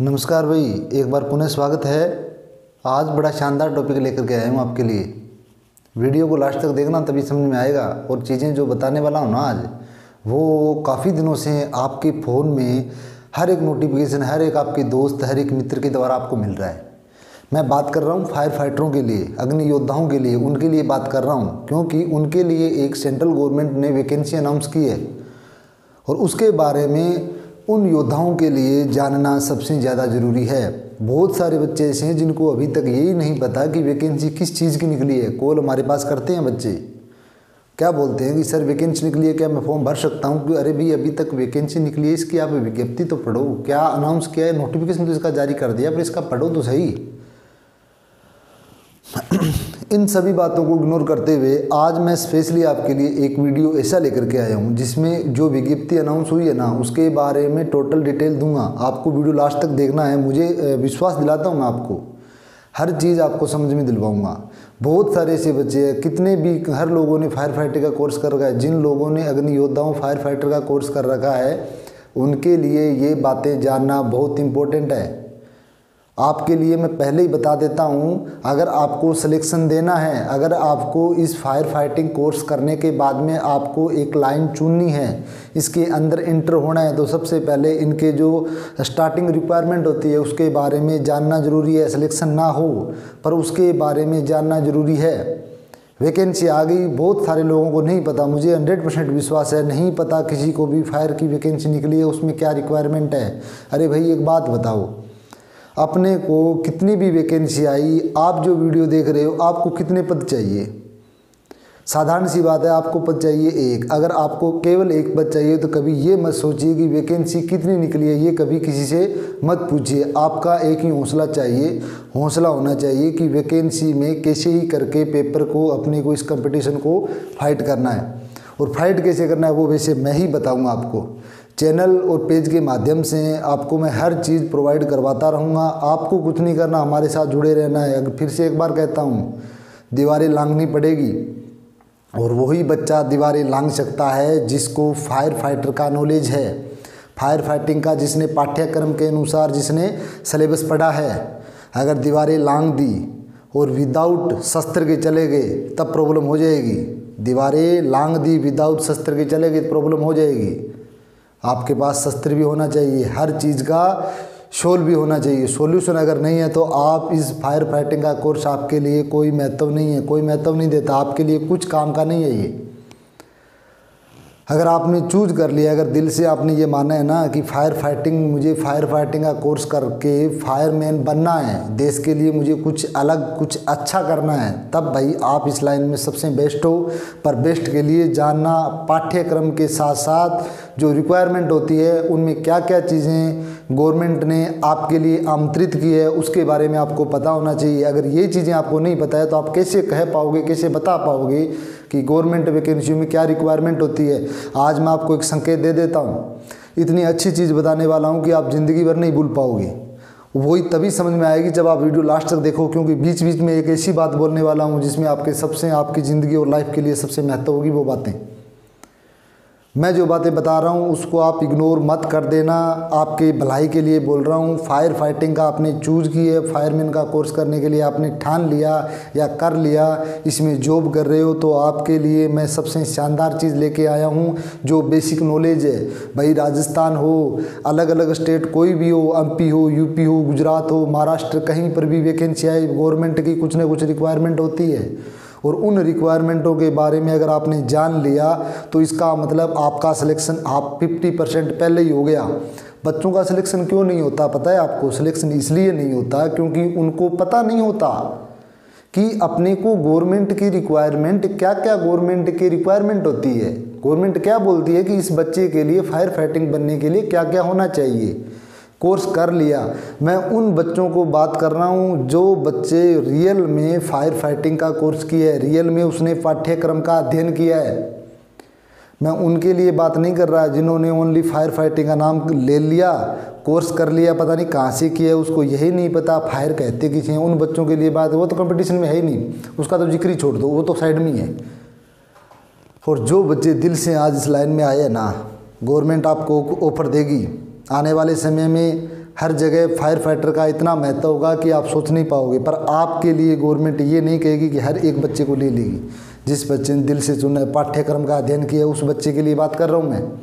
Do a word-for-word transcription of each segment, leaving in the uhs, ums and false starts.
नमस्कार भाई, एक बार पुनः स्वागत है। आज बड़ा शानदार टॉपिक लेकर के आया हूँ आपके लिए। वीडियो को लास्ट तक देखना, तभी समझ में आएगा। और चीज़ें जो बताने वाला हूँ ना आज, वो काफ़ी दिनों से आपके फ़ोन में हर एक नोटिफिकेशन, हर एक आपके दोस्त, हर एक मित्र के द्वारा आपको मिल रहा है। मैं बात कर रहा हूँ फायर फाइटरों के लिए, अग्नि योद्धाओं के लिए, उनके लिए बात कर रहा हूँ, क्योंकि उनके लिए एक सेंट्रल गवर्नमेंट ने वैकेंसी अनाउंस की है और उसके बारे में उन योद्धाओं के लिए जानना सबसे ज़्यादा ज़रूरी है। बहुत सारे बच्चे ऐसे हैं जिनको अभी तक यही नहीं पता कि वैकेंसी किस चीज़ की निकली है। कॉल हमारे पास करते हैं बच्चे, क्या बोलते हैं कि सर वैकेंसी निकली है, क्या मैं फॉर्म भर सकता हूँ? कि अरे भाई अभी तक वैकेंसी निकली है, इसकी आप विज्ञप्ति तो पढ़ो, क्या अनाउंस किया है, नोटिफिकेशन तो इसका जारी कर दिया, पर इसका पढ़ो तो सही। इन सभी बातों को इग्नोर करते हुए आज मैं स्पेशली आपके लिए एक वीडियो ऐसा लेकर के आया हूं जिसमें जो विज्ञप्ति अनाउंस हुई है ना, उसके बारे में टोटल डिटेल दूंगा। आपको वीडियो लास्ट तक देखना है। मुझे विश्वास दिलाता हूं, मैं आपको हर चीज़ आपको समझ में दिलवाऊंगा। बहुत सारे ऐसे बच्चे हैं, कितने भी, हर लोगों ने फायर फाइटर का कोर्स कर रखा है। जिन लोगों ने अग्नि योद्धाओं फायर फाइटर का कोर्स कर रखा है, उनके लिए ये बातें जानना बहुत इम्पोर्टेंट है। आपके लिए मैं पहले ही बता देता हूँ, अगर आपको सिलेक्शन देना है, अगर आपको इस फायर फाइटिंग कोर्स करने के बाद में आपको एक लाइन चुननी है, इसके अंदर इंटर होना है, तो सबसे पहले इनके जो स्टार्टिंग रिक्वायरमेंट होती है उसके बारे में जानना ज़रूरी है। सिलेक्शन ना हो पर उसके बारे में जानना ज़रूरी है। वैकेंसी आ गई, बहुत सारे लोगों को नहीं पता, मुझे हंड्रेड परसेंट विश्वास है, नहीं पता किसी को भी फायर की वैकेंसी निकली है, उसमें क्या रिक्वायरमेंट है। अरे भाई एक बात बताओ, अपने को कितनी भी वैकेंसी आई, आप जो वीडियो देख रहे हो, आपको कितने पद चाहिए? साधारण सी बात है, आपको पद चाहिए एक। अगर आपको केवल एक पद चाहिए तो कभी ये मत सोचिए कि वैकेंसी कितनी निकली है, ये कभी किसी से मत पूछिए। आपका एक ही हौसला चाहिए, हौसला होना चाहिए कि वैकेंसी में कैसे ही करके पेपर को, अपने को, इस कंपटीशन को फाइट करना है। और फाइट कैसे करना है वो वैसे मैं ही बताऊँगा आपको। चैनल और पेज के माध्यम से आपको मैं हर चीज़ प्रोवाइड करवाता रहूँगा। आपको कुछ नहीं करना, हमारे साथ जुड़े रहना है। अगर फिर से एक बार कहता हूँ, दीवारें लांघनी पड़ेगी और वही बच्चा दीवारें लांघ सकता है जिसको फायर फाइटर का नॉलेज है, फायर फाइटिंग का, जिसने पाठ्यक्रम के अनुसार, जिसने सिलेबस पढ़ा है। अगर दीवारें लांघ दी और विदाउट शस्त्र के चले गए तब प्रॉब्लम हो जाएगी। दीवारें लांघ दी विदाउट शस्त्र के चले गए तो प्रॉब्लम हो जाएगी। आपके पास शस्त्र भी होना चाहिए, हर चीज़ का सोल भी होना चाहिए। सॉल्यूशन अगर नहीं है तो आप इस फायर फाइटिंग का कोर्स आपके लिए कोई महत्व नहीं है, कोई महत्व नहीं देता, आपके लिए कुछ काम का नहीं है ये। अगर आपने चूज कर लिया, अगर दिल से आपने ये माना है ना कि फायर फाइटिंग, मुझे फायर फाइटिंग का कोर्स करके फायरमैन बनना है, देश के लिए मुझे कुछ अलग, कुछ अच्छा करना है, तब भाई आप इस लाइन में सबसे बेस्ट हो। पर बेस्ट के लिए जानना, पाठ्यक्रम के साथ साथ जो रिक्वायरमेंट होती है उनमें क्या क्या चीज़ें गवर्नमेंट ने आपके लिए आमंत्रित की है, उसके बारे में आपको पता होना चाहिए। अगर ये चीज़ें आपको नहीं पता है तो आप कैसे कह पाओगे, कैसे बता पाओगे कि गवर्नमेंट वैकेंसी में क्या रिक्वायरमेंट होती है। आज मैं आपको एक संकेत दे देता हूँ, इतनी अच्छी चीज़ बताने वाला हूँ कि आप ज़िंदगी भर नहीं भूल पाओगे। वही तभी समझ में आएगी जब आप वीडियो लास्ट तक देखो, क्योंकि बीच बीच में एक ऐसी बात बोलने वाला हूँ जिसमें आपके सबसे, आपकी ज़िंदगी और लाइफ के लिए सबसे महत्व होगी वो बातें। मैं जो बातें बता रहा हूँ उसको आप इग्नोर मत कर देना, आपके भलाई के लिए बोल रहा हूँ। फायर फाइटिंग का आपने चूज़ की है, फायरमैन का कोर्स करने के लिए आपने ठान लिया या कर लिया, इसमें जॉब कर रहे हो, तो आपके लिए मैं सबसे शानदार चीज़ लेके आया हूँ जो बेसिक नॉलेज है। भाई राजस्थान हो, अलग अलग स्टेट कोई भी हो, एम पी हो, यू पी हो, गुजरात हो, महाराष्ट्र, कहीं पर भी वैकेंसी आए, गवर्नमेंट की कुछ ना कुछ रिक्वायरमेंट होती है। और उन रिक्वायरमेंटों के बारे में अगर आपने जान लिया तो इसका मतलब आपका सिलेक्शन आप पचास परसेंट पहले ही हो गया। बच्चों का सिलेक्शन क्यों नहीं होता पता है आपको? सिलेक्शन इसलिए नहीं होता क्योंकि उनको पता नहीं होता कि अपने को गवर्नमेंट की रिक्वायरमेंट क्या क्या, गवर्नमेंट की रिक्वायरमेंट होती है। गवर्नमेंट क्या बोलती है कि इस बच्चे के लिए फायर फाइटिंग बनने के लिए क्या क्या होना चाहिए। कोर्स कर लिया, मैं उन बच्चों को बात कर रहा हूँ जो बच्चे रियल में फायर फाइटिंग का कोर्स किया है, रियल में उसने पाठ्यक्रम का अध्ययन किया है। मैं उनके लिए बात नहीं कर रहा जिन्होंने ओनली फायर फाइटिंग का नाम ले लिया, कोर्स कर लिया, पता नहीं कहाँ से किया, उसको यही नहीं पता फायर कहते किसी हैं। उन बच्चों के लिए बात, वो तो कंपटीशन में है ही नहीं, उसका तो जिक्र ही छोड़ दो, वो तो साइड में ही है। और जो बच्चे दिल से आज इस लाइन में आए ना, गवर्नमेंट आपको ऑफर देगी। आने वाले समय में हर जगह फायर फाइटर का इतना महत्व होगा कि आप सोच नहीं पाओगे। पर आपके लिए गवर्नमेंट ये नहीं कहेगी कि हर एक बच्चे को ले लेगी। जिस बच्चे ने दिल से चुना पाठ्यक्रम का अध्ययन किया उस बच्चे के लिए बात कर रहा हूँ मैं।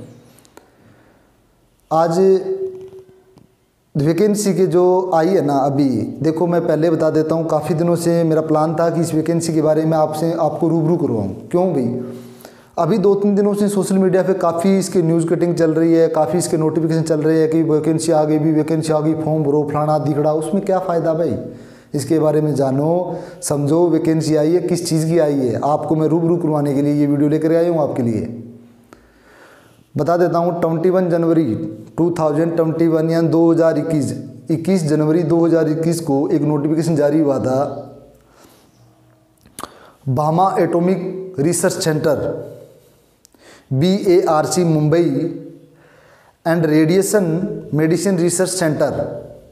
आज वैकेंसी के जो आई है ना, अभी देखो मैं पहले बता देता हूँ, काफ़ी दिनों से मेरा प्लान था कि इस वैकेंसी के बारे में आपसे आपको रूबरू करवाऊँ। क्यों भाई, अभी दो तीन दिनों से सोशल मीडिया पे काफ़ी इसके न्यूज़ कटिंग चल रही है, काफ़ी इसके नोटिफिकेशन चल रही है कि वैकेंसी आ गई, भी वैकेंसी आ गई, फॉर्म भरो, फलाना दिखड़ा। उसमें क्या फ़ायदा भाई, इसके बारे में जानो समझो। वैकेंसी आई है, किस चीज़ की आई है, आपको मैं रूबरू करवाने के लिए ये वीडियो लेकर आया हूँ। आपके लिए बता देता हूँ, इक्कीस जनवरी दो हज़ार इक्कीस यानी दो हज़ार इक्कीस इक्कीस जनवरी दो हज़ार इक्कीस को एक नोटिफिकेशन जारी हुआ था। Bhabha atomic research centre B A R C Mumbai and radiation medicine research centre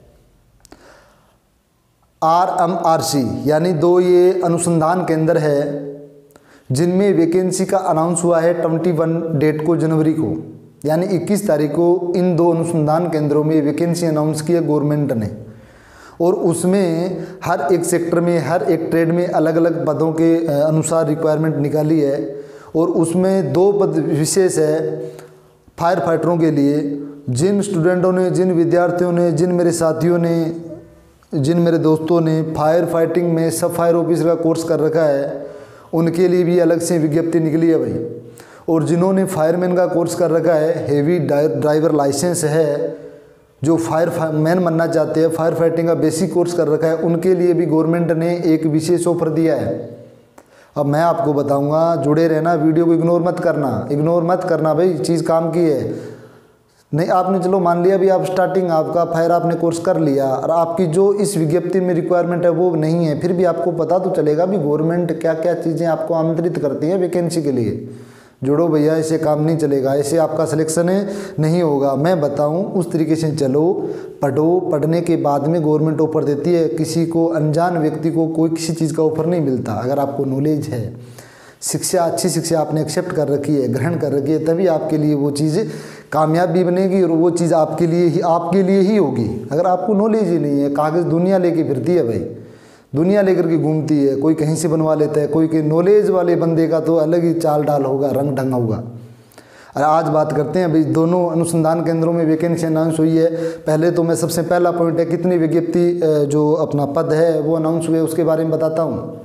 R M R C यानी दो ये अनुसंधान केंद्र है जिनमें वैकेंसी का अनाउंस हुआ है इक्कीस डेट को, जनवरी को, यानी इक्कीस तारीख को इन दो अनुसंधान केंद्रों में वैकेंसी अनाउंस की है गवर्नमेंट ने। और उसमें हर एक सेक्टर में, हर एक ट्रेड में अलग अलग पदों के अनुसार रिक्वायरमेंट निकाली है। और उसमें दो पद विशेष है फायर फाइटरों के लिए। जिन स्टूडेंटों ने, जिन विद्यार्थियों ने, जिन मेरे साथियों ने, जिन मेरे दोस्तों ने फायर फाइटिंग में सब फायर ऑफिसर का कोर्स कर रखा है, उनके लिए भी अलग से विज्ञप्ति निकली है भाई। और जिन्होंने फायरमैन का कोर्स कर रखा है, हेवी ड्राइवर लाइसेंस है, जो फायर मैन बनना चाहते हैं, फायर फाइटिंग का बेसिक कोर्स कर रखा है, उनके लिए भी गवर्नमेंट ने एक विशेष ऑफर दिया है। अब मैं आपको बताऊंगा, जुड़े रहना, वीडियो को इग्नोर मत करना, इग्नोर मत करना भाई, चीज़ काम की है। नहीं आपने चलो मान लिया भी, आप स्टार्टिंग आपका फायर आपने कोर्स कर लिया और आपकी जो इस विज्ञप्ति में रिक्वायरमेंट है वो नहीं है, फिर भी आपको पता तो चलेगा भी गवर्नमेंट क्या क्या चीज़ें आपको आमंत्रित करती है वैकेंसी के लिए। जुड़ो भैया, ऐसे काम नहीं चलेगा, ऐसे आपका सिलेक्शन नहीं होगा। मैं बताऊं उस तरीके से चलो, पढ़ो, पढ़ने के बाद में गवर्नमेंट ऑफर देती है। किसी को, अनजान व्यक्ति को कोई किसी चीज़ का ऑफर नहीं मिलता। अगर आपको नॉलेज है, शिक्षा, अच्छी शिक्षा आपने एक्सेप्ट कर रखी है, ग्रहण कर रखी है, तभी आपके लिए वो चीज़ कामयाब भी बनेगी और वो चीज़ आपके लिए ही आपके लिए ही होगी। अगर आपको नॉलेज ही नहीं है, कागज़ दुनिया लेके फिरती है भाई, दुनिया लेकर के घूमती है, कोई कहीं से बनवा लेता है, कोई के नॉलेज वाले बंदे का तो अलग ही चाल डाल होगा, रंग ढंग होगा। और आज बात करते हैं भाई, दोनों अनुसंधान केंद्रों में वैकेंसी अनाउंस हुई है। पहले तो मैं सबसे पहला पॉइंट है, कितनी विज्ञप्ति जो अपना पद है वो अनाउंस हुए उसके बारे में बताता हूँ।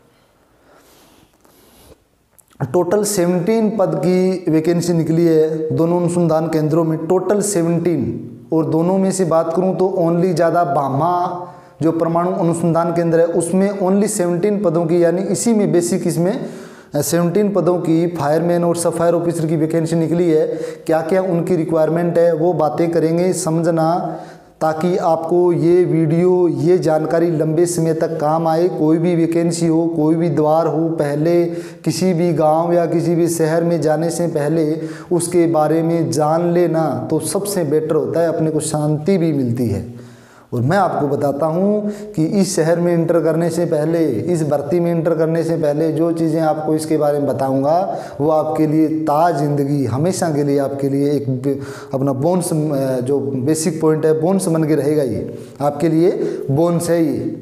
टोटल सत्रह पद की वैकेंसी निकली है दोनों अनुसंधान केंद्रों में, टोटल सत्रह। और दोनों में से बात करूं तो ओनली ज़्यादा भामा जो परमाणु अनुसंधान केंद्र है उसमें ओनली सत्रह पदों की, यानी इसी में बेसिक इसमें सत्रह पदों की फायरमैन और सब फायर ऑफिसर की वैकेंसी निकली है। क्या क्या उनकी रिक्वायरमेंट है वो बातें करेंगे, समझना, ताकि आपको ये वीडियो, ये जानकारी लंबे समय तक काम आए। कोई भी वैकेंसी हो, कोई भी द्वार हो, पहले किसी भी गांव या किसी भी शहर में जाने से पहले उसके बारे में जान लेना तो सबसे बेटर होता है, अपने को शांति भी मिलती है। और मैं आपको बताता हूँ कि इस शहर में इंटर करने से पहले, इस भर्ती में इंटर करने से पहले जो चीज़ें आपको इसके बारे में बताऊँगा वो आपके लिए ताज जिंदगी, हमेशा के लिए आपके लिए एक अपना बोनस, जो बेसिक पॉइंट है, बोनस बन के रहेगा। ये आपके लिए बोनस है। ये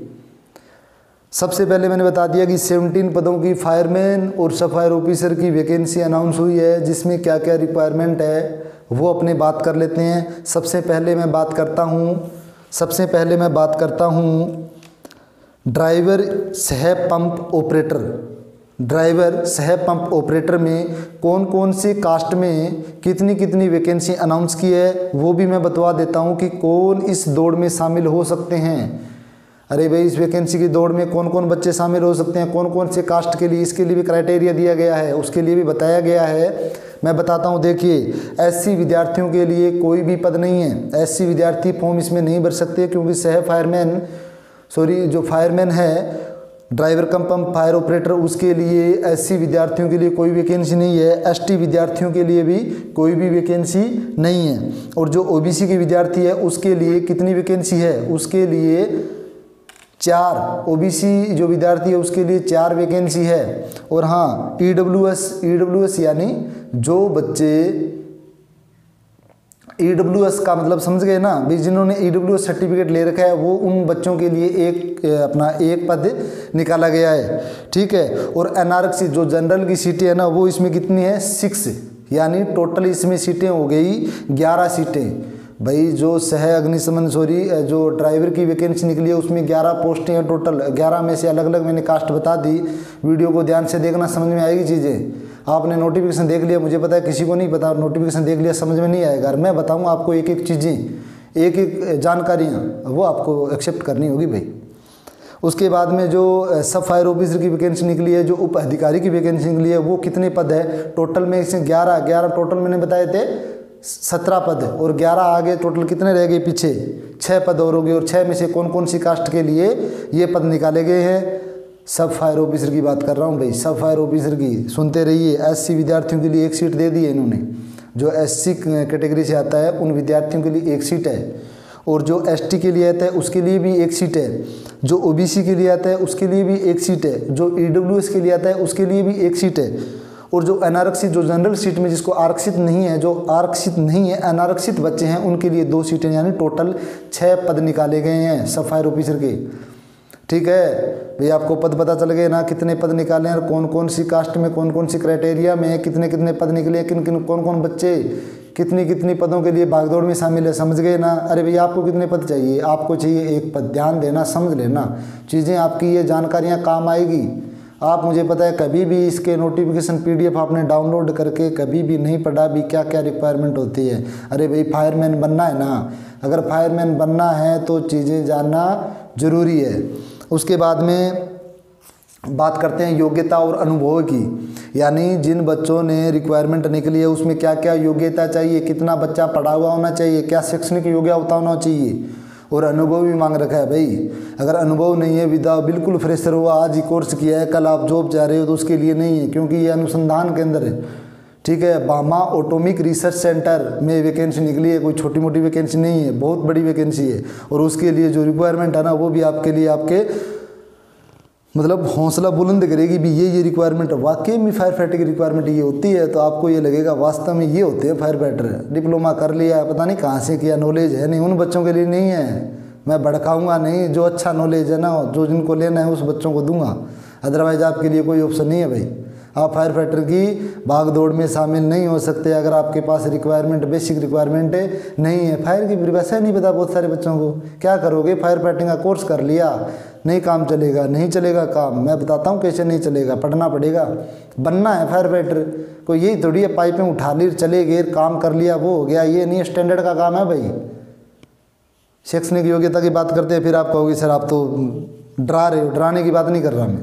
सबसे पहले मैंने बता दिया कि सत्रह पदों की फायरमैन और सब फायर ऑफिसर की वैकेंसी अनाउंस हुई है, जिसमें क्या क्या रिक्वायरमेंट है वो अपने बात कर लेते हैं। सबसे पहले मैं बात करता हूँ सबसे पहले मैं बात करता हूँ ड्राइवर सह पंप ऑपरेटर। ड्राइवर सह पंप ऑपरेटर में कौन कौन सी कास्ट में कितनी कितनी वैकेंसी अनाउंस की है वो भी मैं बतवा देता हूँ कि कौन इस दौड़ में शामिल हो सकते हैं। अरे भाई, इस वैकेंसी की दौड़ में कौन कौन बच्चे शामिल हो सकते हैं, कौन कौन से कास्ट के लिए, इसके लिए भी क्राइटेरिया दिया गया है, उसके लिए भी बताया गया है। मैं बताता हूं, देखिए, एससी विद्यार्थियों के लिए कोई भी पद नहीं है। एससी विद्यार्थी फॉर्म इसमें नहीं भर सकते, क्योंकि सह फायरमैन सॉरी जो फायरमैन है, driver cum pump fire operator, उसके लिए एससी विद्यार्थियों के लिए कोई वैकेंसी नहीं है। एसटी विद्यार्थियों के लिए भी कोई भी वैकेंसी नहीं है। और जो ओबीसी के विद्यार्थी है उसके लिए कितनी वैकेंसी है, उसके लिए चार। ओबीसी जो विद्यार्थी है उसके लिए चार वैकेंसी है। और हाँ, ईडब्ल्यूएस ईडब्ल्यूएस यानी जो बच्चे ई डब्ल्यू एस का मतलब समझ गए ना भाई, जिन्होंने ई डब्ल्यू एस सर्टिफिकेट ले रखा है वो उन बच्चों के लिए एक अपना एक पद निकाला गया है, ठीक है। और एनआरसी जो जनरल की सीटें है ना वो इसमें कितनी है, सिक्स, यानी टोटल इसमें सीटें हो गई ग्यारह सीटें। भाई जो सह अग्निशमन सॉरी जो ड्राइवर की वैकेंसी निकली है उसमें ग्यारह पोस्टें हैं टोटल, ग्यारह में से अलग अलग मैंने कास्ट बता दी। वीडियो को ध्यान से देखना, समझ में आएगी चीज़ें। आपने नोटिफिकेशन देख लिया, मुझे पता है किसी को नहीं पता, नोटिफिकेशन देख लिया समझ में नहीं आएगा, मैं बताऊंगा आपको एक एक चीज़ें, एक एक जानकारियाँ, वो आपको एक्सेप्ट करनी होगी भाई। उसके बाद में जो सब फायर ऑफिसर की वैकेंसी निकली है, जो उप अधिकारी की वैकेंसी निकली है, वो कितने पद है टोटल में, इसमें ग्यारह ग्यारह टोटल मैंने बताए थे सत्रह पद, और ग्यारह आगे टोटल कितने रह गए पीछे, छः पद और हो गए। और छः में से कौन कौन सी कास्ट के लिए ये पद निकाले गए हैं, सब फायर ऑफिसर की बात कर रहा हूँ भाई, सब फायर ऑफिसर की, सुनते रहिए। एससी विद्यार्थियों के लिए एक सीट दे दी है इन्होंने, जो एससी कैटेगरी से आता है उन विद्यार्थियों के लिए एक सीट है, और जो एसटी के लिए आता है उसके लिए भी एक सीट है, जो ओबीसी के लिए आता है उसके लिए भी एक सीट है, जो ईडब्ल्यूएस के लिए आता है उसके लिए भी एक सीट है, और जो अनारक्षित जो जनरल सीट में जिसको आरक्षित नहीं है, जो आरक्षित नहीं है अनारक्षित बच्चे हैं उनके लिए दो सीटें, यानी टोटल छः पद निकाले गए हैं सब फायर ऑफिसर के, ठीक है भाई। आपको पद पता चल गए ना, कितने पद निकाले हैं और कौन कौन सी कास्ट में, कौन कौन सी क्राइटेरिया में कितने कितने पद निकले, किन किन कौन कौन बच्चे कितनी कितनी पदों के लिए भागदौड़ में शामिल है, समझ गए ना। अरे भैया आपको कितने पद चाहिए, आपको चाहिए एक पद, ध्यान देना, समझ लेना चीज़ें, आपकी ये जानकारियाँ काम आएगी। आप मुझे पता है कभी भी इसके नोटिफिकेशन पीडीएफ आपने डाउनलोड करके कभी भी नहीं पढ़ा भी क्या क्या रिक्वायरमेंट होती है। अरे भाई फायरमैन बनना है ना, अगर फायरमैन बनना है तो चीज़ें जानना जरूरी है। उसके बाद में बात करते हैं योग्यता और अनुभव की, यानी जिन बच्चों ने रिक्वायरमेंट निकली है उसमें क्या क्या योग्यता चाहिए, कितना बच्चा पढ़ा हुआ होना चाहिए, क्या शैक्षणिक योग्यता होना चाहिए, और अनुभव भी मांग रखा है भाई। अगर अनुभव नहीं है, विदा बिल्कुल फ्रेशर हुआ, आज ही कोर्स किया है, कल आप जॉब जा रहे हो, तो उसके लिए नहीं है, क्योंकि ये अनुसंधान केंद्र है, ठीक है। बामा ऑटोमिक रिसर्च सेंटर में वैकेंसी निकली है, कोई छोटी मोटी वैकेंसी नहीं है, बहुत बड़ी वैकेंसी है, और उसके लिए जो रिक्वायरमेंट है ना वो भी आपके लिए आपके मतलब हौसला बुलंद करेगी भी, ये ये रिक्वायरमेंट वाकई में फायर फाइटर की रिक्वायरमेंट ये होती है, तो आपको ये लगेगा वास्तव में ये होते हैं फायर फाइटर। डिप्लोमा कर लिया, पता नहीं कहाँ से किया, नॉलेज है नहीं, उन बच्चों के लिए नहीं है। मैं भड़काऊंगा नहीं, जो अच्छा नॉलेज है ना, जो जिनको लेना है उस बच्चों को दूंगा, अदरवाइज आपके लिए कोई ऑप्शन नहीं है भाई। आप फायर फाइटर की भाग दौड़ में शामिल नहीं हो सकते अगर आपके पास रिक्वायरमेंट, बेसिक रिक्वायरमेंट नहीं है। फायर की परिभाषा नहीं पता बहुत सारे बच्चों को, क्या करोगे, फायर फाइटिंग का कोर्स कर लिया, नहीं काम चलेगा, नहीं चलेगा काम, मैं बताता हूँ कैसे नहीं चलेगा, पढ़ना पड़ेगा, बनना है फायर फाइटर। कोई यही थोड़ी है पाइपें उठा ली चले गए, काम कर लिया वो हो गया, ये नहीं, स्टैंडर्ड का काम है भाई। शैक्षणिक योग्यता की बात करते हैं, फिर आप कहोगे सर आप तो डरा रहे हो, डराने की बात नहीं कर रहा मैं,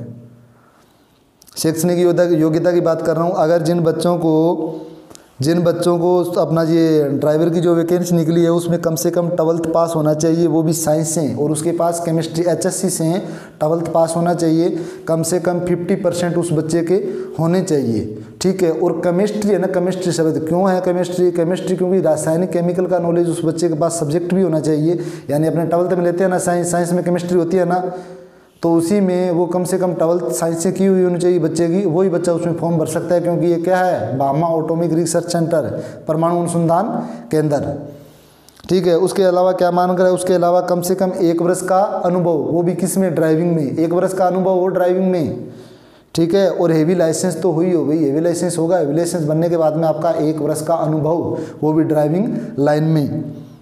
शैक्षणिक योग्यता की बात कर रहा हूँ। अगर जिन बच्चों को जिन बच्चों को अपना ये ड्राइवर की जो वैकेंसी निकली है उसमें कम से कम ट्वेल्थ पास होना चाहिए, वो भी साइंस से, और उसके पास केमिस्ट्री एचएससी से हैं, ट्वेल्थ पास होना चाहिए, कम से कम पचास परसेंट उस बच्चे के होने चाहिए, ठीक है। और केमिस्ट्री है ना, केमिस्ट्री शब्द क्यों है केमिस्ट्री, केमिस्ट्री क्योंकि रासायनिक केमिकल का नॉलेज उस बच्चे के पास सब्जेक्ट भी होना चाहिए, यानी अपने ट्वेल्थ में लेते हैं ना साइंस, साइंस में केमिस्ट्री होती है ना, तो उसी में वो कम से कम ट्वेल्थ साइंस से की हुई होनी चाहिए बच्चे की, वही बच्चा उसमें फॉर्म भर सकता है, क्योंकि ये क्या है, बामा ऑटोमिक रिसर्च सेंटर, परमाणु अनुसंधान केंद्र, ठीक है। उसके अलावा क्या मांग रहा है, उसके अलावा कम से कम एक वर्ष का अनुभव, वो भी किस में, ड्राइविंग में, एक वर्ष का अनुभव हो ड्राइविंग में, ठीक है। और हेवी लाइसेंस तो हुई हो भाई, हेवी लाइसेंस होगा, हेवी लाइसेंस बनने के बाद में आपका एक वर्ष का अनुभव, वो भी ड्राइविंग लाइन में।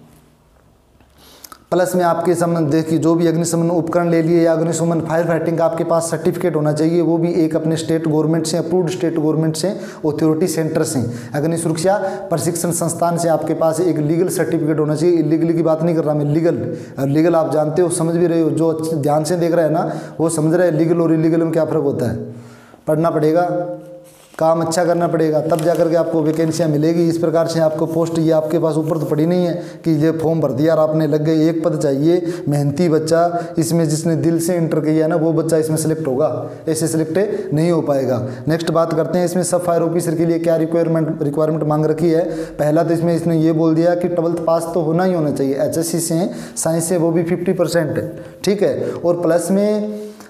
प्लस में आपके संबंध देखिए जो भी अग्निशमन उपकरण ले लिए या अग्निशमन फायर फाइटिंग का आपके पास सर्टिफिकेट होना चाहिए, वो भी एक अपने स्टेट गवर्नमेंट से, अप्रूव्ड स्टेट गवर्नमेंट से, अथॉरिटी सेंटर से, अग्नि सुरक्षा प्रशिक्षण संस्थान से आपके पास एक लीगल सर्टिफिकेट होना चाहिए। इलीगल की बात नहीं कर रहा मैं, लीगल, और लीगल आप जानते हो, समझ भी रहे हो, जो ध्यान से देख रहा है ना वो समझ रहा है लीगल और इलीगल में क्या फ़र्क होता है। पढ़ना पड़ेगा, काम अच्छा करना पड़ेगा, तब जाकर के आपको वैकेंसियाँ मिलेगी। इस प्रकार से आपको पोस्ट, ये आपके पास ऊपर तो पड़ी नहीं है कि ये फॉर्म भर दिया और आपने लग गए, एक पद चाहिए, मेहनती बच्चा, इसमें जिसने दिल से इंटर किया ना वो बच्चा इसमें सेलेक्ट होगा, ऐसे सेलेक्ट नहीं हो पाएगा। नेक्स्ट बात करते हैं इसमें सब फायर ऑफिसर के लिए क्या रिक्वायरमेंट रिक्वायरमेंट मांग रखी है। पहला तो इसमें इसने ये बोल दिया कि ट्वेल्थ पास तो होना ही होना चाहिए, एच एस सी से, साइंस से, वो भी फिफ्टी परसेंट, ठीक है। और प्लस में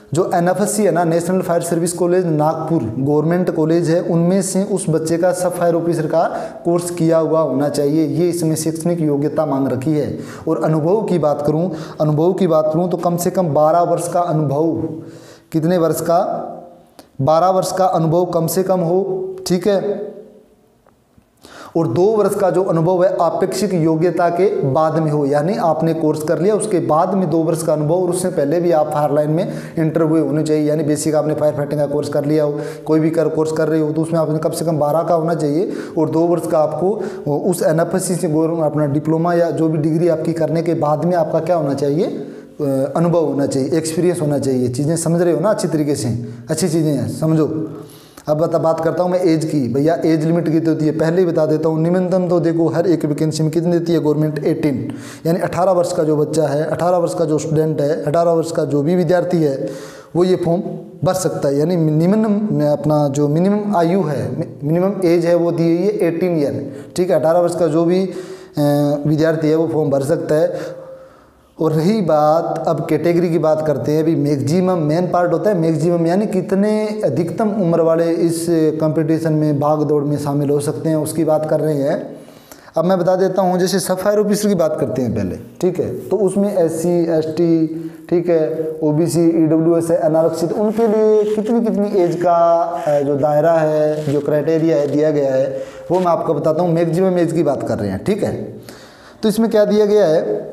जो एन एफ एस सी है ना, national fire service college Nagpur government college है, उनमें से उस बच्चे का सब फायर ऑफिसर का कोर्स किया हुआ होना चाहिए। ये इसमें शैक्षणिक योग्यता मांग रखी है। और अनुभव की बात करूं अनुभव की बात करूं तो कम से कम बारह वर्ष का अनुभव, कितने वर्ष का, बारह वर्ष का अनुभव कम से कम हो, ठीक है। और दो वर्ष का जो अनुभव है अपेक्षित योग्यता के बाद में हो, यानी आपने कोर्स कर लिया उसके बाद में दो वर्ष का अनुभव, और उससे पहले भी आप फायर लाइन में इंटरव्यू होने चाहिए। यानी बेसिक आपने फायर फाइटिंग का कोर्स कर लिया हो, कोई भी कर कोर्स कर रहे हो तो उसमें आपने कम से कम बारह का होना चाहिए, और दो वर्ष का आपको उस एन एफ एस सी से अपना डिप्लोमा या जो भी डिग्री आपकी करने के बाद में आपका क्या होना चाहिए, अनुभव होना चाहिए, एक्सपीरियंस होना चाहिए। चीज़ें समझ रहे हो ना अच्छी तरीके से, अच्छी चीज़ें हैं, समझो। अब बता बात करता हूँ मैं एज की। भैया एज लिमिट कितनी होती है पहले ही बता देता हूँ। न्यूनतम तो देखो हर एक वैकेंसी में कितनी देती है गवर्नमेंट, अठारह, यानी अठारह वर्ष का जो बच्चा है, अठारह वर्ष का जो स्टूडेंट है, अठारह वर्ष का जो भी विद्यार्थी है वो ये फॉर्म भर सकता है। यानी मिनिमम अपना जो मिनिमम आयु है, मिनिमम एज है वो दी हुई है अठारह ईयर, ठीक है। अठारह वर्ष का जो भी विद्यार्थी है वो फॉर्म भर सकता है। और रही बात अब कैटेगरी की बात करते हैं। अभी मैक्सिमम मेन पार्ट होता है मैक्सिमम, यानी कितने अधिकतम उम्र वाले इस कंपटीशन में भाग दौड़ में शामिल हो सकते हैं, उसकी बात कर रहे हैं। अब मैं बता देता हूं, जैसे सब फायर ऑफिसर की बात करते हैं पहले, ठीक है। तो उसमें एस सी एस टी, ठीक है, O B C, E W S है, अनारक्षित, उनके लिए कितनी कितनी एज का जो दायरा है, जो क्राइटेरिया है दिया गया है, वो मैं आपको बताता हूँ। मैक्सिमम एज की बात कर रहे हैं, ठीक है। तो इसमें क्या दिया गया है,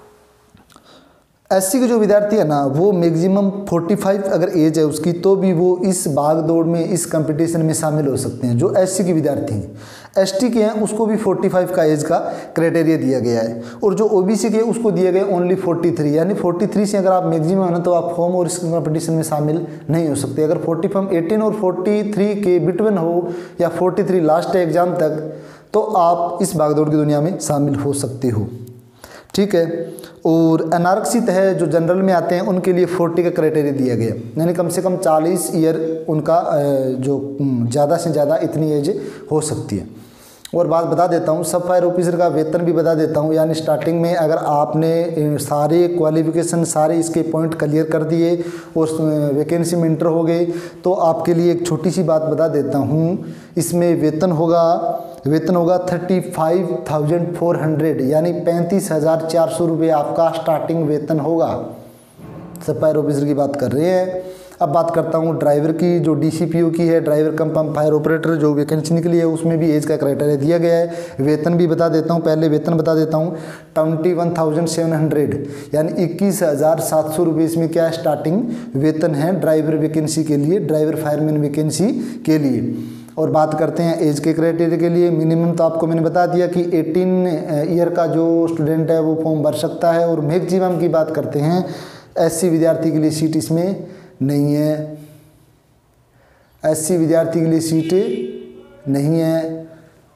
एससी के जो विद्यार्थी है ना वो मैक्सिमम पैंतालीस अगर एज है उसकी, तो भी वो इस भाग दौड़ में, इस कंपटीशन में शामिल हो सकते हैं, जो एससी के विद्यार्थी हैं। एसटी के हैं उसको भी पैंतालीस का एज का क्राइटेरिया दिया गया है, और जो ओबीसी के उसको दिया गया ओनली तैंतालीस, यानी तैंतालीस से अगर आप मैक्सिमम है ना तो आप फॉर्म और इस कंपटीशन में शामिल नहीं हो सकते। अगर फोर्टी फॉर्म अठारह और तैंतालीस के बिटवीन हो या तैंतालीस लास्ट एग्जाम तक, तो आप इस भागदौड़ की दुनिया में शामिल हो सकते हो, ठीक है। और अनारक्षित है जो जनरल में आते हैं उनके लिए चालीस का क्राइटेरिया दिया गया, यानी कम से कम चालीस ईयर उनका जो ज़्यादा से ज़्यादा इतनी एज हो सकती है। और बात बता देता हूँ, सब फायर ऑफिसर का वेतन भी बता देता हूँ। यानी स्टार्टिंग में अगर आपने सारे क्वालिफिकेशन, सारे इसके पॉइंट क्लियर कर दिए और वैकेंसी में इंटर हो गए, तो आपके लिए एक छोटी सी बात बता देता हूँ। इसमें वेतन होगा वेतन होगा thirty five thousand four hundred, यानी पैंतीस हज़ार चार सौ रुपये आपका स्टार्टिंग वेतन होगा। सब फायर ऑफिसर की बात कर रहे हैं। अब बात करता हूँ ड्राइवर की, जो डीसीपीओ की है, driver cum pump fire operator जो वैकेंसी निकली है, उसमें भी एज का क्राइटेरिया दिया गया है। वेतन भी बता देता हूँ, पहले वेतन बता देता हूँ। Twenty one thousand seven hundred, यानी इक्कीस हज़ार सात सौ रुपये इसमें क्या स्टार्टिंग वेतन है ड्राइवर वैकेंसी के लिए, ड्राइवर फायरमैन वैकेंसी के लिए। और बात करते हैं एज के क्राइटेरिया के लिए। मिनिमम तो आपको मैंने बता दिया कि अठारह ईयर का जो स्टूडेंट है वो फॉर्म भर सकता है। और मैक्सिमम की बात करते हैं, एससी विद्यार्थी के लिए सीट इसमें नहीं है, एससी विद्यार्थी के लिए सीट नहीं है।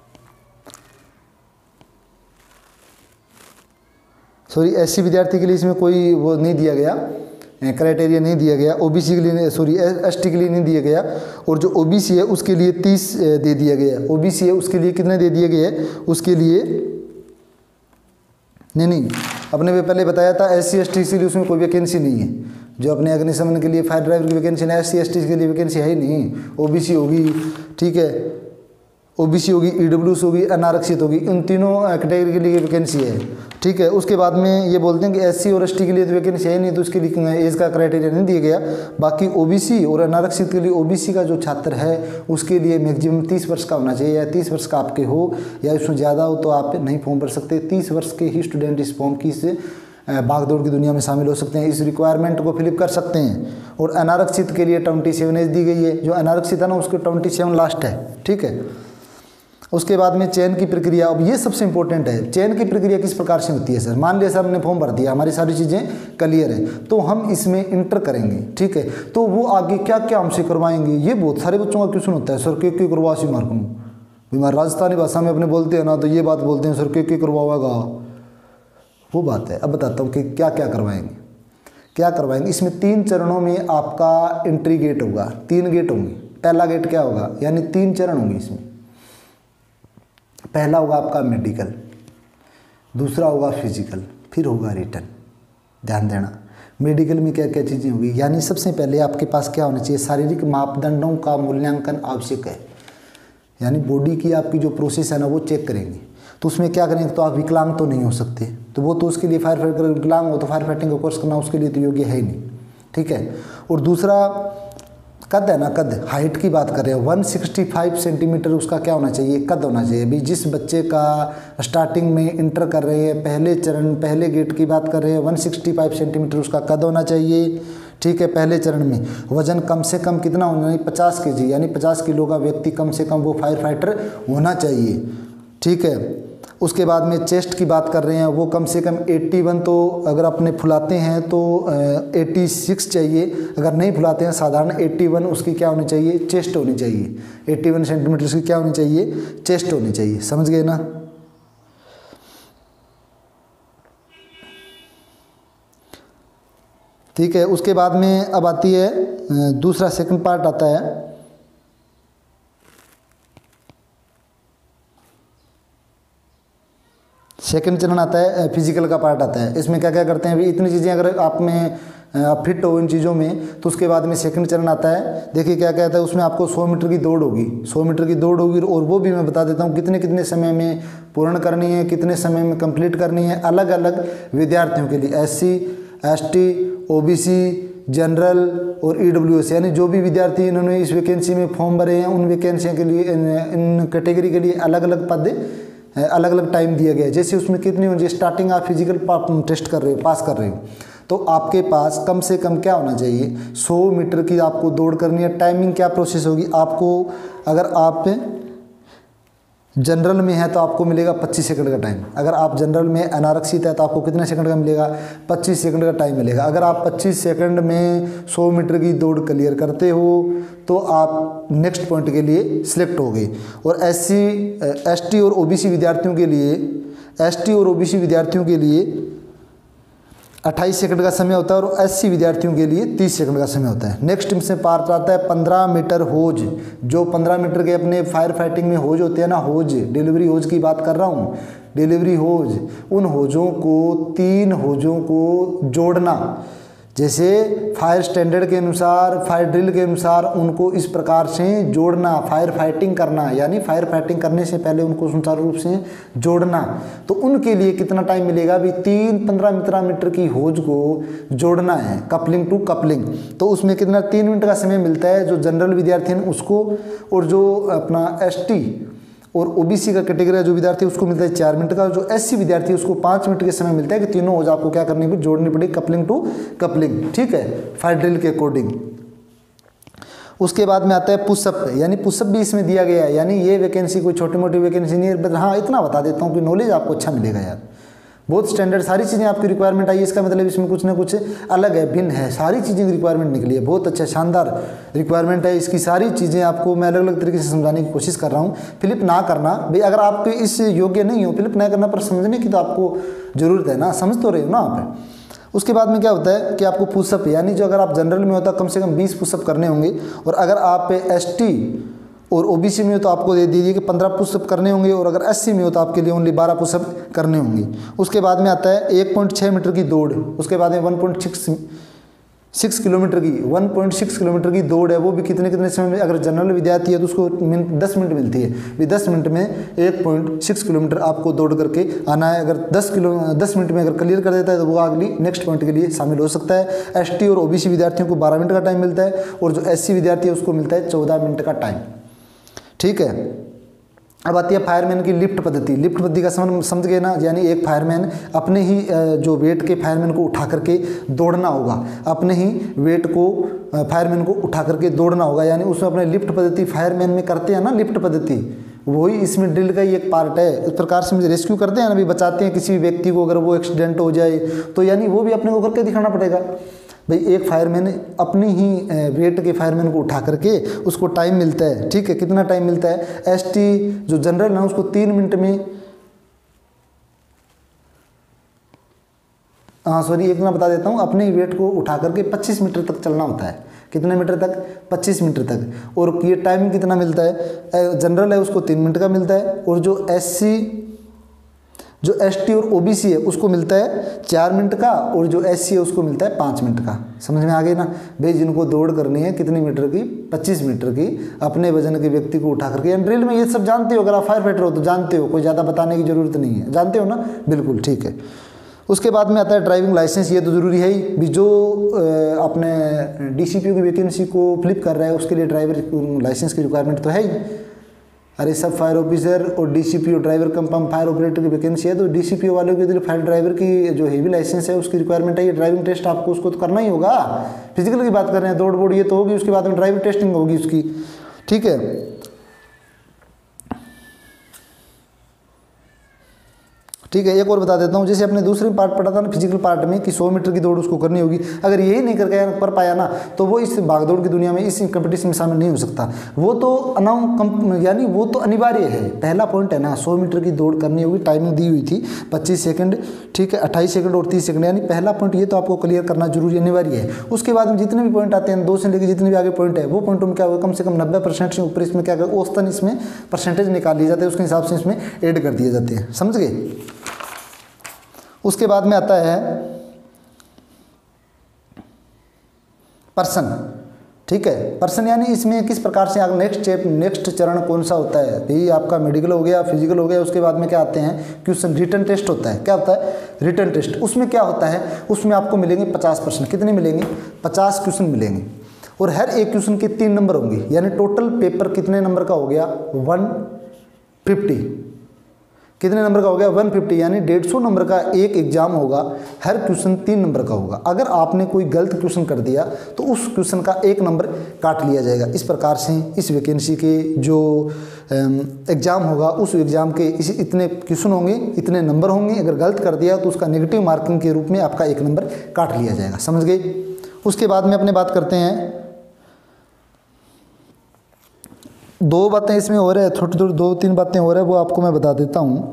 सॉरी, एससी विद्यार्थी के लिए इसमें कोई वो नहीं दिया गया, क्राइटेरिया नहीं दिया गया। ओबीसी के लिए, सॉरी एसटी के लिए नहीं दिया गया। और जो ओबीसी है उसके लिए तीस दे दिया गया है। ओबीसी है उसके लिए कितने दे दिए गए, उसके लिए नहीं नहीं अपने भी पहले बताया था एस सी एस टी के लिए उसमें कोई वैकेंसी नहीं है। जो अपने अग्निशमन के लिए फायर ड्राइवर की वैकेंसी है, एस सी एस टी के लिए वैकेंसी है ही नहीं। ओबीसी होगी, ठीक है, ओबीसी होगी, ईडब्ल्यूएस होगी, अनारक्षित होगी, इन तीनों कैटेगरी के लिए वैकेंसी है, ठीक है। उसके बाद में ये बोलते हैं कि एससी और एसटी के लिए तो वैकेंसी है नहीं, तो उसके लिए एज का क्राइटेरिया नहीं दिया गया। बाकी ओबीसी और अनारक्षित के लिए, ओबीसी का जो छात्र है उसके लिए मैक्सिमम तीस वर्ष का होना चाहिए, या तीस वर्ष का आपके हो या उसमें ज़्यादा हो तो आप नहीं फॉर्म भर सकते। तीस वर्ष के ही स्टूडेंट इस फॉर्म की से भागदौड़ की दुनिया में शामिल हो सकते हैं, इस रिक्वायरमेंट को फिलअप कर सकते हैं। और अनारक्षित के लिए ट्वेंटी सेवन एज दी गई है। जो अनारक्षित है ना उसके ट्वेंटी सेवन लास्ट है, ठीक है। उसके बाद में चयन की प्रक्रिया, अब ये सबसे इंपॉर्टेंट है। चयन की प्रक्रिया किस प्रकार से होती है सर? मान लिया सर हमने फॉर्म भर दिया, हमारी सारी चीज़ें क्लियर है, तो हम इसमें इंटर करेंगे, ठीक है। तो वो आगे क्या क्या हमसे करवाएंगे, ये बहुत सारे बच्चों का क्वेश्चन होता है, सर क्यों क्यों करवासी मार्क में। बीमार राजस्थानी भाषा में अपने बोलते हैं ना, तो ये बात बोलते हैं सर क्यों क्यों करवाएगा, वो बात है। अब बताता हूँ कि क्या क्या करवाएंगे, क्या करवाएंगे। इसमें तीन चरणों में आपका एंट्री गेट होगा, तीन गेट होंगे। पहला गेट क्या होगा, यानी तीन चरण होंगे इसमें। पहला होगा आपका मेडिकल, दूसरा होगा फिजिकल, फिर होगा रिटन। ध्यान देना, मेडिकल में क्या क्या चीज़ें होगी, यानी सबसे पहले आपके पास क्या होना चाहिए, शारीरिक मापदंडों का मूल्यांकन आवश्यक है। यानी बॉडी की आपकी जो प्रोसेस है ना वो चेक करेंगे। तो उसमें क्या करेंगे, तो आप विकलांग तो नहीं हो सकते, तो वो तो उसके लिए फायर फाइटर विकलांग हो तो फायर फाइटिंग का कोर्स करना उसके लिए तो योग्य है ही नहीं, ठीक है। और दूसरा कद है ना, कद हाइट की बात कर रहे हैं, एक सौ पैंसठ सेंटीमीटर उसका क्या होना चाहिए, कद होना चाहिए। अभी जिस बच्चे का स्टार्टिंग में इंटर कर रहे हैं, पहले चरण पहले गेट की बात कर रहे हैं, एक सौ पैंसठ सेंटीमीटर उसका कद होना चाहिए, ठीक है। पहले चरण में वजन कम से कम कितना होना चाहिए, पचास के जी, यानी पचास किलो का व्यक्ति कम से कम वो फायर फाइटर होना चाहिए, ठीक है। उसके बाद में चेस्ट की बात कर रहे हैं, वो कम से कम इक्यासी, तो अगर अपने फुलाते हैं तो छियासी चाहिए, अगर नहीं फुलाते हैं साधारण इक्यासी, उसकी क्या होनी चाहिए, चेस्ट होनी चाहिए, इक्यासी सेंटीमीटर की क्या होनी चाहिए, चेस्ट होनी चाहिए, समझ गए ना। ठीक है। उसके बाद में अब आती है दूसरा सेकंड पार्ट आता है, सेकंड चरण आता है, फिजिकल का पार्ट आता है। इसमें क्या क्या करते हैं, अभी इतनी चीज़ें अगर आप में आप फिट हो इन चीज़ों में, तो उसके बाद में सेकंड चरण आता है। देखिए क्या कहता है, उसमें आपको सौ मीटर की दौड़ होगी, सौ मीटर की दौड़ होगी, और वो भी मैं बता देता हूँ कितने कितने समय में पूर्ण करनी है, कितने समय में कंप्लीट करनी है, अलग अलग विद्यार्थियों के लिए, S C S T O B C general और ई डब्ल्यू एस, यानी जो भी विद्यार्थी इन्होंने इस वैकेंसी में फॉर्म भरे हैं उन वैकेंसियों के लिए, इन कैटेगरी के लिए अलग अलग पद, अलग अलग टाइम दिया गया है। जैसे उसमें कितनी होनी चाहिए, स्टार्टिंग आप फिजिकल टेस्ट कर रहे हो, पास कर रहे हो, तो आपके पास कम से कम क्या होना चाहिए, सौ मीटर की आपको दौड़ करनी है। टाइमिंग क्या प्रोसेस होगी, आपको अगर आप जनरल में है तो आपको मिलेगा पच्चीस सेकंड का टाइम, अगर आप जनरल में अनारक्षित है तो आपको कितने सेकंड का मिलेगा, पच्चीस सेकंड का टाइम मिलेगा। अगर आप पच्चीस सेकंड में सौ मीटर की दौड़ क्लियर करते हो तो आप नेक्स्ट पॉइंट के लिए सिलेक्ट हो गए। और एस सी एस टी और ओ बी सी विद्यार्थियों के लिए एस टी और ओ बी सी विद्यार्थियों के लिए अट्ठाईस सेकंड का समय होता है, और एस सी विद्यार्थियों के लिए तीस सेकंड का समय होता है। नेक्स्ट से पार्ट आता है पंद्रह मीटर होज, जो पंद्रह मीटर के अपने फायर फाइटिंग में होज होते हैं ना, होज डिलीवरी होज की बात कर रहा हूँ, डिलीवरी होज, उन होजों को तीन होजों को जोड़ना, जैसे फायर स्टैंडर्ड के अनुसार, फायर ड्रिल के अनुसार उनको इस प्रकार से जोड़ना, फायर फाइटिंग करना, यानी फायर फाइटिंग करने से पहले उनको सुचारू रूप से जोड़ना। तो उनके लिए कितना टाइम मिलेगा, अभी तीन पंद्रह मीटर मीटर की होज को जोड़ना है, कपलिंग टू कपलिंग, तो उसमें कितना तीन मिनट का समय मिलता है जो जनरल विद्यार्थी हैं उसको, और जो अपना एस टी और ओबीसी का कैटेगरी का जो विद्यार्थी है उसको मिलता है चार मिनट का, जो एससी विद्यार्थी है उसको पाँच मिनट के समय मिलता है कि तीनों होज आपको क्या करनी पड़ेगी, जोड़नी पड़ेगी, कपलिंग टू कपलिंग, ठीक है, फायर ड्रिल के अकॉर्डिंग। उसके बाद में आता है पुशअप, यानी पुशअप भी इसमें दिया गया है, यानी ये वैकेंसी कोई छोटी मोटी वैकेंसी नहीं है। हाँ इतना बता देता हूँ कि नॉलेज आपको अच्छा मिलेगा यार, बहुत स्टैंडर्ड सारी चीज़ें आपकी रिक्वायरमेंट आई है, इसका मतलब इसमें कुछ ना कुछ अलग है, भिन्न है, सारी चीज़ें की रिक्वायरमेंट निकली है, बहुत अच्छा शानदार रिक्वायरमेंट है। इसकी सारी चीज़ें आपको मैं अलग अलग तरीके से समझाने की कोशिश कर रहा हूँ। फ्लिप ना करना भाई, अगर आप इस योग्य नहीं हो, फ्लिप ना करना, पर समझने की तो आपको ज़रूरत है ना, समझ तो रहे हो ना आप। उसके बाद में क्या होता है कि आपको पुशअप, यानी जो अगर आप जनरल में होता कम से कम बीस पुशअप करने होंगे, और अगर आप एस टी और ओबीसी में हो तो आपको दे दीजिए कि पंद्रह पुशअप करने होंगे, और अगर एससी में हो तो आपके लिए ओनली बारह पुशअप करने होंगे। उसके बाद में आता है एक पॉइंट छह मीटर की दौड़, उसके बाद में वन पॉइंट सिक्स किलोमीटर की वन पॉइंट सिक्स किलोमीटर की दौड़ है, वो भी कितने कितने समय में, अगर जनरल विद्यार्थी है तो उसको मिनट दस मिनट मिलती है, भी दस मिनट में एक पॉइंट सिक्स किलोमीटर आपको दौड़ करके आना है। अगर दस किलो दस मिनट में अगर क्लियर कर देता है तो वो अगली नेक्स्ट पॉइंट के लिए शामिल हो सकता है। एसटी और ओबीसी विद्यार्थियों को बारह मिनट का टाइम मिलता है, और जो एससी विद्यार्थी है उसको मिलता है चौदह मिनट का टाइम, ठीक है। अब आती है फायरमैन की लिफ्ट पद्धति। लिफ्ट पद्धति का समझ समझ गए ना, यानी एक फायरमैन अपने ही जो वेट के फायरमैन को उठा करके दौड़ना होगा, अपने ही वेट को फायरमैन को उठा करके दौड़ना होगा, यानी उसमें अपने लिफ्ट पद्धति फायरमैन में करते हैं ना, लिफ्ट पद्धति वही इसमें ड्रिल का ही एक पार्ट है। इस प्रकार से मुझे रेस्क्यू करते हैं ना, अभी बचाते हैं किसी भी व्यक्ति को, अगर वो एक्सीडेंट हो जाए तो यानी वो भी अपने को करके दिखाना पड़ेगा भाई। एक फायरमैन अपनी ही वेट के फायरमैन को उठा करके उसको टाइम मिलता है, ठीक है, कितना टाइम मिलता है, एसटी जो जनरल है उसको तीन मिनट में, हाँ सॉरी एक ना बता देता हूँ, अपने ही वेट को उठा करके पच्चीस मीटर तक चलना होता है, कितने मीटर तक, पच्चीस मीटर तक, और ये टाइम कितना मिलता है, जनरल है उसको तीन मिनट का मिलता है, और जो एससी जो एसटी और ओबीसी है उसको मिलता है चार मिनट का, और जो एससी है उसको मिलता है पाँच मिनट का। समझ में आ गई ना भाई। जिनको दौड़ करनी है कितनी मीटर की, पच्चीस मीटर की, अपने वजन के व्यक्ति को उठा करके, ड्रिल में ये सब जानते हो, अगर आप फायर फाइटर हो तो जानते हो, कोई ज़्यादा बताने की जरूरत नहीं है, जानते हो ना, बिल्कुल ठीक है। उसके बाद में आता है ड्राइविंग लाइसेंस, ये तो ज़रूरी है ही भी। जो अपने डीसीपीओ की वैकेंसी को फ्लिप कर रहा है उसके लिए ड्राइवर लाइसेंस की रिक्वायरमेंट तो है ही। अरे सब फायर ऑफिसर और DCPO driver cum pump fire operator की वैकेंसी है, तो डीसीपीओ वालों के लिए फायर ड्राइवर की जो हेवी लाइसेंस है उसकी रिक्वायरमेंट है। ये ड्राइविंग टेस्ट आपको उसको तो करना ही होगा। फिजिकल की बात कर रहे हैं, दौड़ बोड़ ये तो होगी, उसके बाद में ड्राइविंग टेस्टिंग होगी उसकी, ठीक है। ठीक है, एक और बता देता हूँ, जैसे अपने दूसरे पार्ट पढ़ा था ना फिजिकल पार्ट में कि सौ मीटर की दौड़ उसको करनी होगी। अगर यही नहीं कर कर पाया ना तो वो इस भागदौड़ की दुनिया में, इस कंपटीशन में शामिल नहीं हो सकता। वो तो अनाउ यानी वो तो अनिवार्य है, पहला पॉइंट है ना, सौ मीटर की दौड़ करनी होगी, टाइमिंग दी हुई थी पच्चीस सेकंड, ठीक है, अट्ठाईस सेकंड और तीस सेकंड, यानी पहला पॉइंट ये तो आपको क्लियर करना जरूरी अनिवार्य है। उसके बाद में जितने भी पॉइंट आते हैं, दो से लेकर जितने भी आगे पॉइंट है, वो पॉइंट में क्या होगा, कम से कम नब्बे परसेंट से ऊपर इसमें क्या औसतन इसमें परसेंटेज निकाल लिए जाते हैं, उसके हिसाब से इसमें ऐड कर दिए जाते हैं, समझ गए। उसके बाद में आता है पर्सन, ठीक है। पर्सन यानी इसमें किस प्रकार से आगे नेक्स्ट स्टेप, नेक्स्ट चरण कौन सा होता है भाई। आपका मेडिकल हो गया, फिजिकल हो गया, उसके बाद में क्या आते हैं क्वेश्चन, रिटन टेस्ट होता है। क्या होता है रिटन टेस्ट। उसमें क्या होता है, उसमें आपको मिलेंगे पचास परसेंट, कितने मिलेंगे, पचास क्वेश्चन मिलेंगे, और हर एक क्वेश्चन के तीन नंबर होंगे, यानी टोटल पेपर कितने नंबर का हो गया, वन फिफ्टी। कितने नंबर का हो गया, एक सौ पचास, यानी डेढ़ सौ नंबर का एक एग्जाम होगा, हर क्वेश्चन तीन नंबर का होगा। अगर आपने कोई गलत क्वेश्चन कर दिया तो उस क्वेश्चन का एक नंबर काट लिया जाएगा। इस प्रकार से इस वैकेंसी के जो एग्ज़ाम होगा उस एग्ज़ाम के इस इतने क्वेश्चन होंगे, इतने नंबर होंगे। अगर गलत कर दिया तो उसका नेगेटिव मार्किंग के रूप में आपका एक नंबर काट लिया जाएगा, समझ गए। उसके बाद में अपने बात करते हैं, दो बातें इसमें हो रहे हैं, छोटी छोटी दो तीन बातें हो रहे हैं, वो आपको मैं बता देता हूँ।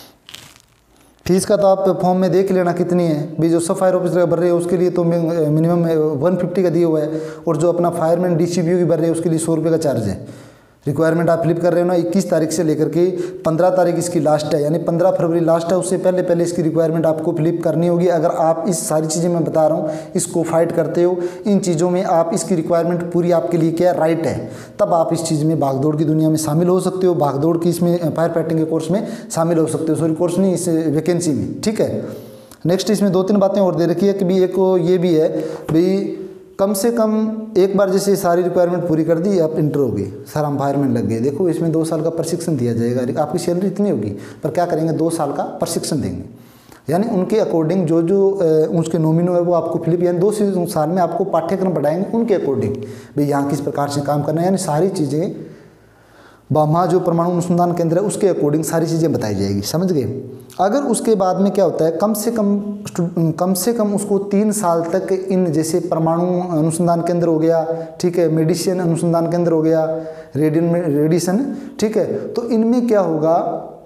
फीस का तो आप फॉर्म में देख लेना कितनी है भी। जो सब फायर ऑफिसर का भर रहे हैं उसके लिए तो मिनिमम वन फिफ्टी का दिया हुआ है, और जो अपना फायरमैन डीसीपीओ की भर रहे हैं उसके लिए सौ रुपये का चार्ज है। रिक्वायरमेंट आप फिलिप कर रहे हो ना, इक्कीस तारीख से लेकर के पंद्रह तारीख इसकी लास्ट है, यानी पंद्रह फरवरी लास्ट है। उससे पहले पहले इसकी रिक्वायरमेंट आपको फिलिप करनी होगी। अगर आप इस सारी चीज़ें मैं बता रहा हूँ इसको फाइट करते हो, इन चीज़ों में आप इसकी रिक्वायरमेंट पूरी आपके लिए क्या राइट है, तब आप इस चीज़ में भागदौड़ की दुनिया में शामिल हो सकते हो, भागदौड़ की इसमें फायर फाइटिंग के कोर्स में शामिल हो सकते हो, सॉरी कोर्स नहीं, इस वैकेंसी में, ठीक है। नेक्स्ट इसमें दो तीन बातें और दे रखी है कि भी एक ये भी है भाई, कम से कम एक बार जैसे सारी रिक्वायरमेंट पूरी कर दी, आप इंटर हो गए, सर हम फायरमैन लग गए, देखो इसमें दो साल का प्रशिक्षण दिया जाएगा, आपकी सैलरी इतनी होगी, पर क्या करेंगे, दो साल का प्रशिक्षण देंगे, यानी उनके अकॉर्डिंग जो जो उसके नॉमिनो है वो आपको फिलिप, यानी दो साल में आपको पाठ्यक्रम बढ़ाएंगे उनके अकॉर्डिंग भाई यहाँ किस प्रकार से काम करना है, यानी सारी चीज़ें वहाँ जो परमाणु अनुसंधान केंद्र है उसके अकॉर्डिंग सारी चीज़ें बताई जाएगी, समझ गए। अगर उसके बाद में क्या होता है, कम से कम कम से कम उसको तीन साल तक इन जैसे परमाणु अनुसंधान केंद्र हो गया, ठीक है, मेडिसिन अनुसंधान केंद्र हो गया, रेडियन रेडिएशन, ठीक है, तो इनमें क्या होगा,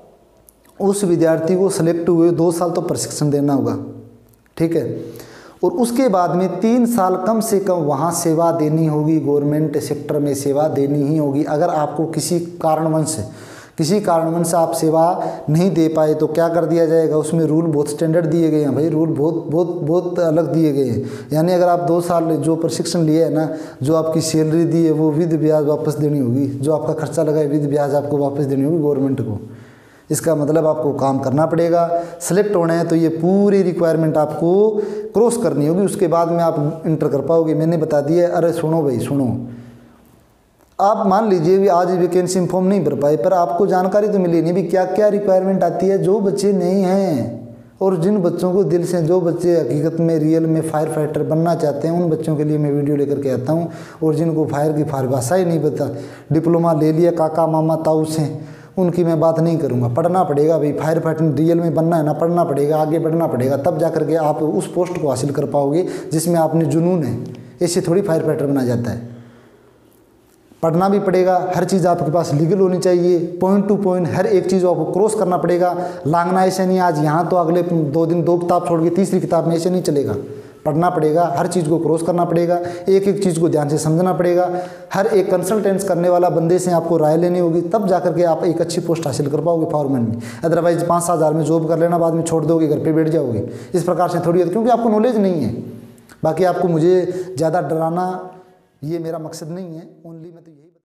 उस विद्यार्थी को सेलेक्ट हुए दो साल तो प्रशिक्षण देना होगा, ठीक है, और उसके बाद में तीन साल कम से कम वहाँ सेवा देनी होगी, गवर्नमेंट सेक्टर में सेवा देनी ही होगी। अगर आपको किसी कारणवश किसी कारणवश आप सेवा नहीं दे पाए तो क्या कर दिया जाएगा, उसमें रूल बहुत स्टैंडर्ड दिए गए हैं भाई, रूल बहुत बहुत बहुत अलग दिए गए हैं। यानी अगर आप दो साल जो प्रशिक्षण लिए है ना, जो आपकी सैलरी दी है वो विद ब्याज वापस देनी होगी, जो आपका खर्चा लगा है विद ब्याज आपको वापस देनी होगी गवर्नमेंट को। इसका मतलब आपको काम करना पड़ेगा, सेलेक्ट होना है तो ये पूरी रिक्वायरमेंट आपको क्रॉस करनी होगी, उसके बाद में आप इंटर कर पाओगे। मैंने बता दिया। अरे सुनो भाई सुनो, आप मान लीजिए भी आज वैकेंसी फॉर्म नहीं भर पाए, पर आपको जानकारी तो मिली नहीं भी क्या क्या रिक्वायरमेंट आती है। जो बच्चे नहीं हैं और जिन बच्चों को दिल से, जो बच्चे हकीकत में रियल में फायर फाइटर बनना चाहते हैं, उन बच्चों के लिए मैं वीडियो लेकर के आता हूँ। और जिनको फायर की परिभाषा ही नहीं पता, डिप्लोमा ले लिया काका मामा ताऊ से, उनकी मैं बात नहीं करूँगा। पढ़ना पड़ेगा भाई, फायर फाइटिंग रियल में बनना है ना, पढ़ना पड़ेगा, आगे बढ़ना पड़ेगा, तब जा करके आप उस पोस्ट को हासिल कर पाओगे जिसमें आपने जुनून है। ऐसे थोड़ी फायर फाइटर बना जाता है, पढ़ना भी पड़ेगा, हर चीज़ आपके पास लीगल होनी चाहिए, पॉइंट टू पॉइंट हर एक चीज़ आपको क्रॉस करना पड़ेगा। लांगना ऐसे नहीं, आज यहाँ तो अगले दो दिन दो किताब छोड़ के तीसरी किताब में ऐसे नहीं चलेगा। पढ़ना पड़ेगा, हर चीज़ को क्रॉस करना पड़ेगा, एक एक चीज़ को ध्यान से समझना पड़ेगा, हर एक कंसल्टेंस करने वाला बंदे से आपको राय लेनी होगी, तब जा करके आप एक अच्छी पोस्ट हासिल कर पाओगे फार्मर में। अदरवाइज पाँच सात हज़ार में जॉब कर लेना, बाद में छोड़ दोगे, घर पे बैठ जाओगे, इस प्रकार से थोड़ी होती, क्योंकि आपको नॉलेज नहीं है। बाकी आपको मुझे ज़्यादा डराना ये मेरा मकसद नहीं है, ओनली मैं तो